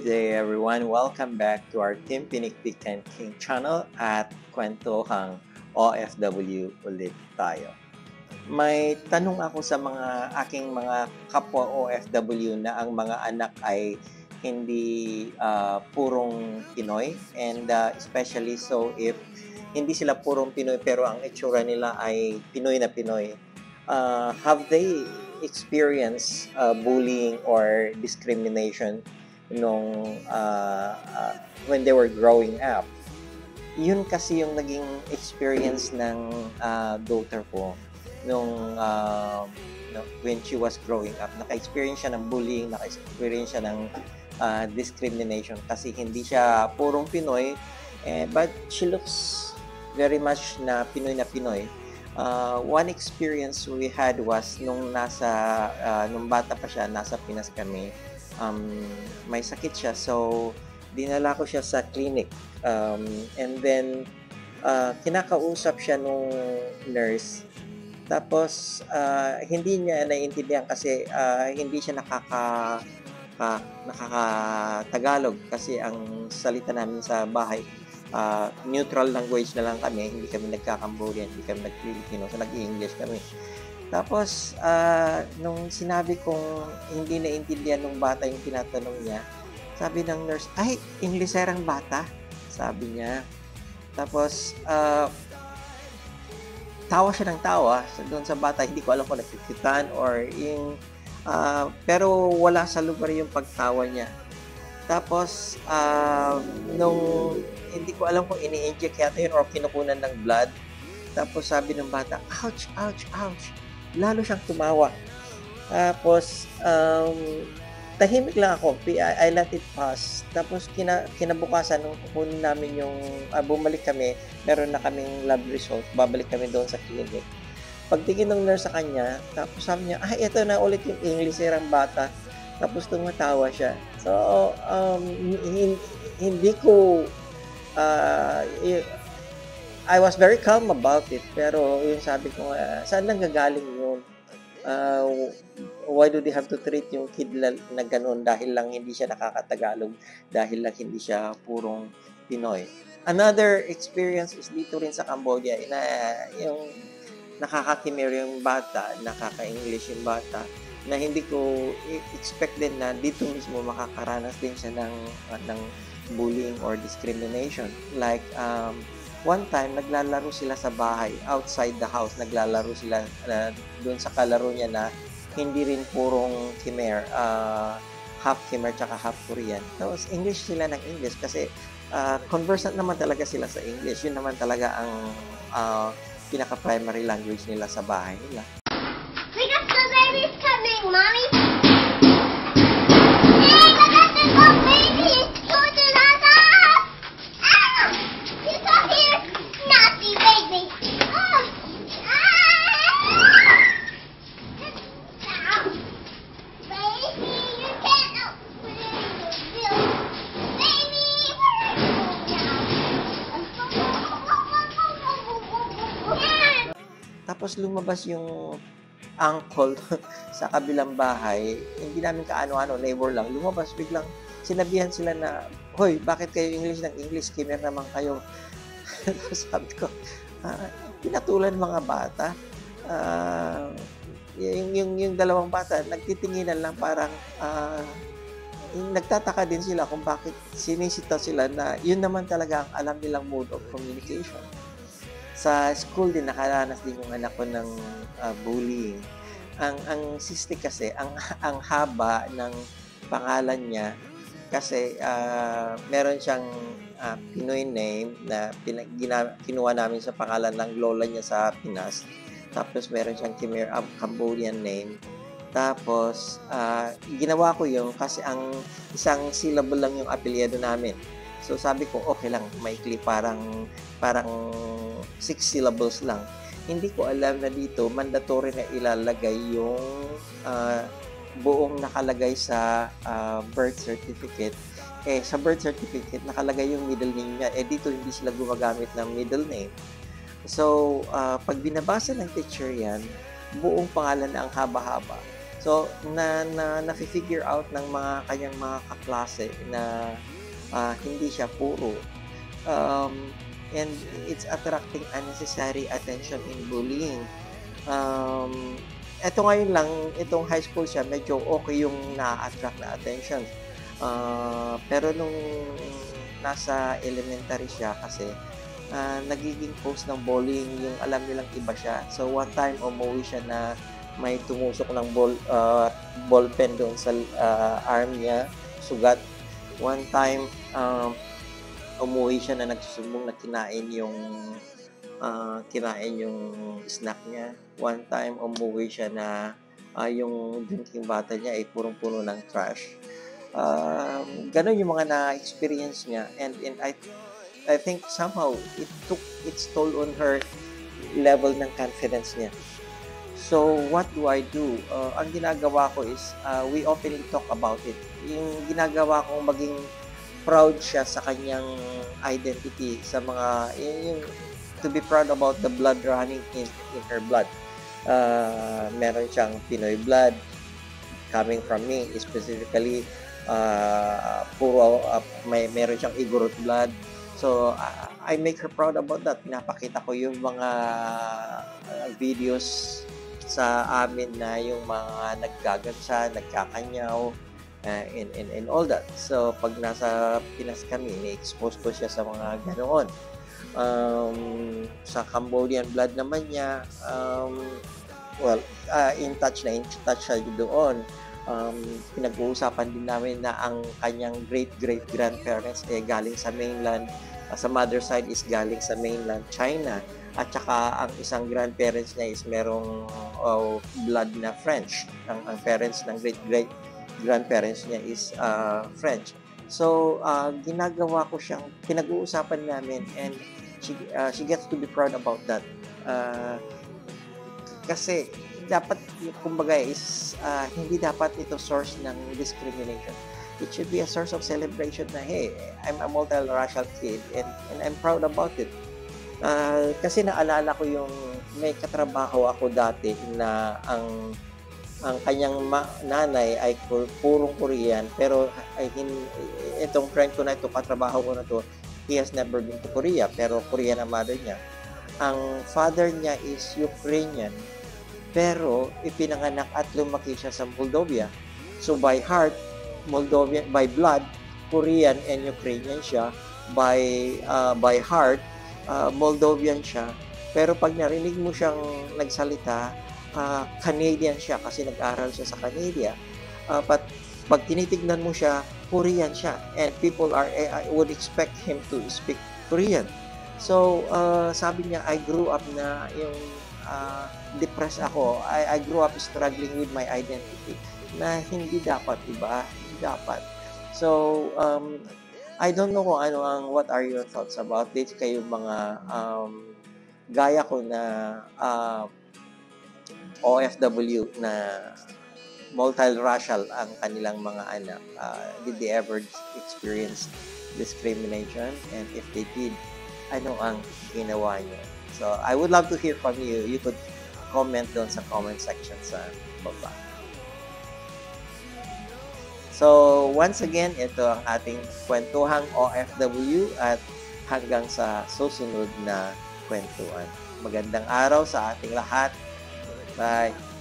Good day everyone. Welcome back to our Team Pinikpik and King channel at Kwentuhang OFW ulit tayo. May tanong ako sa aking mga kapwa OFW na ang mga anak ay hindi purong Pinoy, and especially so if hindi sila purong Pinoy pero ang itsura nila ay Pinoy na Pinoy. Have they experienced bullying or discrimination when they were growing up? Yun kasi yung naging experience ng daughter ko when she was growing up. Naka-experience siya ng bullying, naka-experience siya ng discrimination kasi hindi siya purong Pinoy, but she looks very much na Pinoy. One experience we had was nung bata pa siya, nasa Pinas kami. May sakit siya, so dinala ko siya sa clinic, and then kinakausap siya nung nurse, tapos hindi niya naiintindihan kasi hindi siya nakaka-Tagalog kasi ang salita namin sa bahay neutral language na lang kami, hindi kami nagka-Cambodian, hindi kami nag-Filipino, so nag-English kami. Tapos, nung sinabi kong hindi naintindihan ng bata yung tinatanong niya, sabi ng nurse, ay, Ingleserang bata, sabi niya. Tapos, tawa siya ng tawa doon sa bata, hindi ko alam kung nakikitan or pero wala sa lugar yung pagtawa niya. Tapos, nung hindi ko alam kung ini-inject yata yun or kinukunan ng blood, tapos sabi ng bata, ouch, ouch, ouch. Lalo siyang tumawa. Tapos, tahimik lang ako. I let it pass. Tapos, kinabukasan, nung kukunin namin bumalik kami, meron na kaming lab result, babalik kami doon sa clinic. Pagtingin ng nurse sa kanya, tapos sabi niya, ito na ulit yung Ingleserang bata. Tapos, tumatawa siya. So, hindi ko, I was very calm about it, pero yung sabi ko, saan nanggagaling yun? Why do they have to treat yung kid na ganun dahil lang hindi siya nakakatagalog, dahil lang hindi siya purong Pinoy? Another experience is dito rin sa Cambodia, yung nakakakimir yung bata, nakaka-English yung bata, na hindi ko expect din na dito mismo makakaranas din siya ng bullying or discrimination. Like, one time, naglalaro sila sa bahay, outside the house, naglalaro sila doon sa kalaro niya na hindi rin purong Khmer, half Khmer tsaka half Korean. Tapos, English sila ng English kasi conversant naman talaga sila sa English. Yun naman talaga ang pinaka-primary language nila sa bahay nila. We got the babies coming, Mommy! Hey, look at this little baby! It's going to naughty baby. Oh. Baby, you can't open your baby. Tapos lumabas yung uncle sa kabilang bahay, hindi namin kaano-ano, neighbor lang, lumabas biglang sinabihan sila na, hoy, bakit kayo English ng English? Khmer naman kayo. Sabi ko, pinatulan mga bata. Yung dalawang bata, nagtitinginan lang, parang nagtataka din sila kung bakit sinisita sila na yun naman talaga ang alam nilang mode of communication. Sa school din, nakaranas din yung anak ko ng bullying. Ang sister kasi, ang haba ng pangalan niya, kasi meron siyang Pinoy name na kinuha namin sa pangalan ng lola niya sa Pinas. Tapos meron siyang Khmer Cambodian name. Tapos ginawa ko yun kasi ang isang syllable lang yung apelyido namin. So sabi ko, okay lang, maikli, parang 6 syllables lang. Hindi ko alam na dito mandatory na ilalagay yung buong nakalagay sa birth certificate. Sa birth certificate, nakalagay yung middle name niya. Dito hindi sila gumagamit ng middle name. So, pag binabasa ng teacher yan, buong pangalan na ang haba-haba. So, nafi-figure out ng mga kanyang mga kaklase na hindi siya puro. And it's attracting unnecessary attention in bullying. Eto ngayon lang, itong high school siya, medyo okay yung na-attract na attention. Pero nung nasa elementary siya kasi, nagiging cause ng bullying yung alam nilang iba siya. So, one time, umuwi siya na may tumusok ng ball pen doon sa arm niya, sugat. One time, umuwi siya na nagsusumbong na kinain yung snack niya. One time, umuwi siya na yung drinking bottle niya ay purong-puno ng trash. Ganon yung mga na-experience niya, and I think somehow it took its toll on her level ng confidence niya. So, what do I do? Ang ginagawa ko is, we openly talk about it. Yung ginagawa kong maging proud siya sa kanyang identity, sa mga, yung to be proud about the blood running in her blood. Meron siyang Pinoy blood coming from me, specifically, meron siyang Igorot blood. So, I make her proud about that. Pinapakita ko yung mga videos sa amin na yung mga naggagansa, nagkakanyaw, and all that. So, pag nasa Pinas kami, ni-expose ko siya sa mga ganoon. Sa Cambodian blood naman niya, in touch siya doon. Pinag-uusapan din namin na ang kanyang great-great-grandparents galing sa mainland, sa mother side is galing sa mainland China, at saka ang isang grandparents niya is merong blood na French. Ang parents ng great-great-grandparents niya is French. So, ginagawa ko siyang, pinag-uusapan namin, and she gets to be proud about that. Kasi dapat, kumbaga, is hindi dapat ito source ng discrimination. It should be a source of celebration na, hey, I'm a multiracial kid and I'm proud about it. Kasi naalala ko yung may katrabaho ako dati na ang kanyang nanay ay purong Korean, pero itong friend ko na ito, katrabaho ko na to, he has never been to Korea, pero Korean ang mother niya. Ang father niya is Ukrainian, pero ipinanganak at lumaki siya sa Moldova. So by heart, Moldovan, by blood, Korean and Ukrainian siya. By heart, Moldovan siya. Pero pag narinig mo siyang nagsalita, Canadian siya kasi nag-aral siya sa Canada. But pag tinitignan mo siya, Korean siya. And people would expect him to speak Korean. So, sabi niya, I grew up na yung depressed ako. I grew up struggling with my identity na hindi dapat, iba, hindi dapat. So, I don't know kung what are your thoughts about this, kayo mga gaya ko na OFW na multiracial ang kanilang mga anak. Did they ever experience discrimination? And if they did, ano ang ginawa nyo? So, I would love to hear from you. You could comment doon sa comment section sa baba. So, once again, ito ang ating kwentuhang OFW at hanggang sa susunod na kwentuhan. Magandang araw sa ating lahat. Bye!